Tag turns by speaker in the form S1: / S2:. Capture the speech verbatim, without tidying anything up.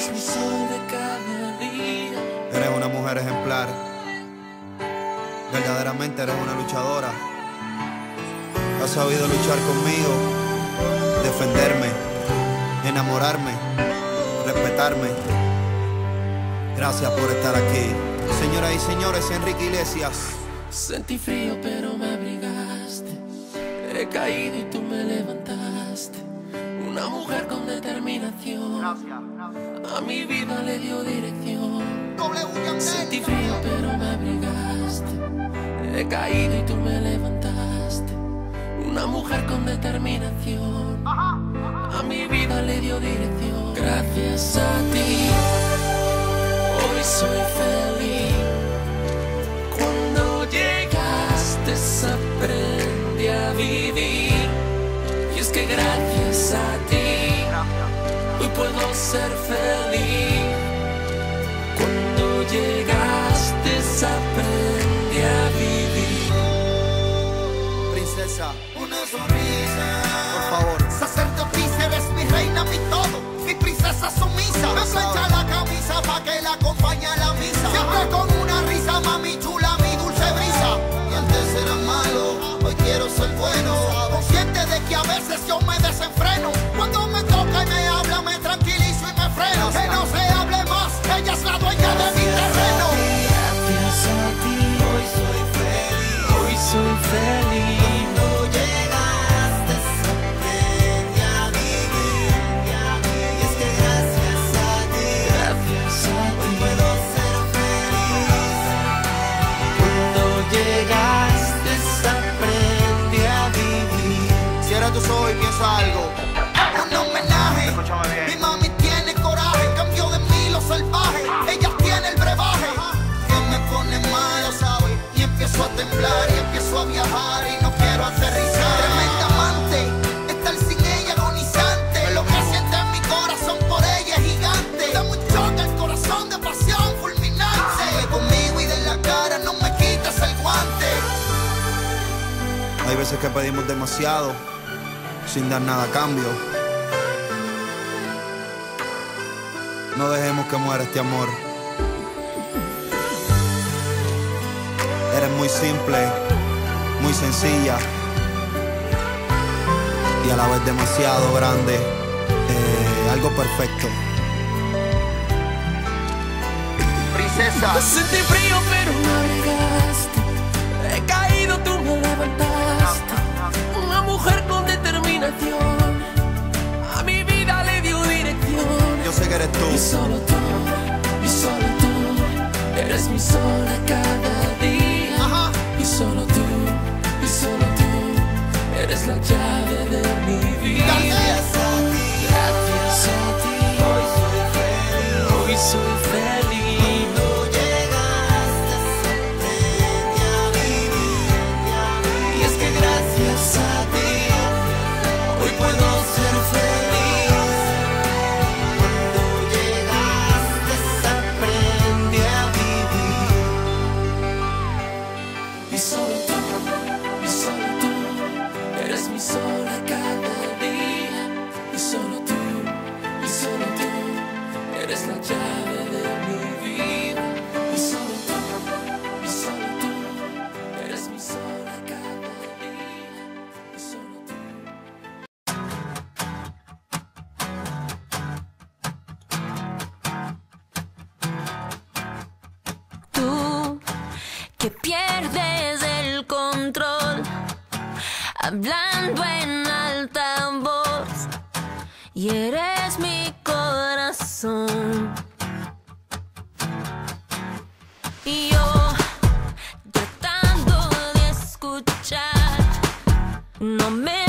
S1: Eres mi sol de cada día.
S2: Eres una mujer ejemplar. Verdaderamente eres una luchadora. Has sabido luchar conmigo, defenderme, enamorarme, respetarme. Gracias por estar aquí. Señoras y señores, Enrique Iglesias.
S1: Sentí frío pero me abrigaste. He caído y tú me levantaste. Una mujer con determinación.
S2: Gracias, gracias.
S1: A mi vida le dio dirección. Sentí frío pero me abrigaste. He caído y tú me levantaste. Una mujer con determinación. A mi vida le dio dirección. Gracias a ti hoy soy feliz. Cuando llegaste aprendí a vivir. Y es que gracias a ti hoy puedo ser feliz. Cuando llegaste aprendí a vivir.
S2: Princesa,
S3: Una sonrisa,
S2: por favor.
S3: sacerdotisa, eres mi reina, mi todo, mi princesa sumisa. Me plancha la camisa pa' que la acompañe a la misa. Siempre con una risa, mami chula, mi dulce brisa. Y antes era malo, hoy quiero ser bueno. Consciente de que a veces yo me desenfreno. Cuando me toca y me habla, me tranquilizo y me freno. Que no se hable más, ella es la dueña de mi terreno.
S1: Gracias a ti hoy soy feliz. Hoy soy feliz.
S3: Cuando llegaste aprendí a vivir. Y es que gracias a ti,
S1: Gracias a
S3: hoy
S1: ti.
S3: puedo ser feliz.
S1: Cuando llegaste aprendí a vivir.
S2: Cierra tus ojos y piensa algo.
S3: Un homenaje,
S2: Escúchame bien.
S3: mi mami tiene coraje, cambió de mí lo salvaje, ella tiene el brebaje, que me pone mal, ¿sabe? Y empiezo a temblar y empiezo a viajar y no quiero aterrizar. Tremenda amante, estar sin ella agonizante, lo que siente en mi corazón por ella es gigante. Da un choque el corazón de pasión fulminante. Sigue conmigo y de la cara no me quites el guante.
S2: Hay veces que pedimos demasiado sin dar nada a cambio. No dejemos que muera este amor. Eres muy simple, muy sencilla y a la vez demasiado grande. Eh, algo perfecto. Princesa.
S1: Sentí frío pero me abrigaste. He caído, tú me levantaste. Una mujer con determinación. A mi vida le dio dirección.
S2: Yo sé que eres tú.
S1: Y solo tú, y solo tú, eres mi sol de cada día.
S3: Ajá.
S1: Y solo tú, y solo tú, eres la llave de mi vida.
S3: Gracias a ti,
S1: Gracias a ti,
S3: hoy soy feliz.
S1: hoy soy feliz.
S3: Cuando llegaste aprendí a vivir.
S1: Y es que gracias a ti hoy puedo ser feliz.
S3: Cuando llegaste
S1: Aprendí a vivir. Y solo tú, y solo tú, eres mi sol a cada día. Y solo tú, y solo tú, eres la llave de mi vida. Y solo tú, y solo tú, eres mi sol a cada día. Y solo tú.
S4: Tú que pierdes el control, hablando en alta voz, y eres mi corazón. Y yo tratando de escuchar, no me